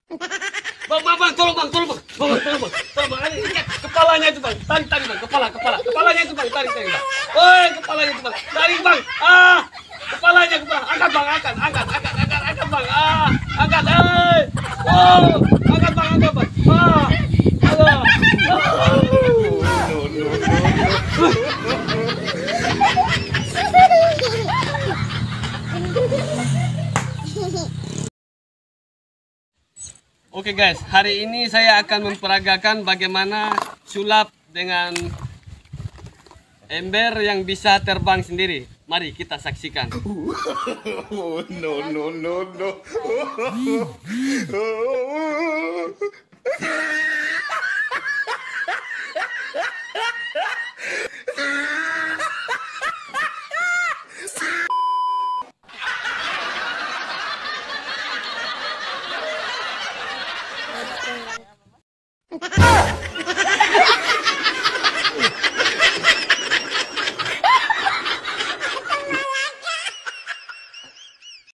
Bang, tolong bang, tolong bang, tolong bang, ini ikat kepalanya itu bang, tarik bang, kepalanya itu bang, tarik bang, woi kepalanya itu bang, tarik bang, kepalanya, angkat bang, angkat bang, angkat, oh, angkat bang, halo, Oke guys, hari ini saya akan memperagakan bagaimana sulap dengan ember yang bisa terbang sendiri. Mari kita saksikan. Oh, no.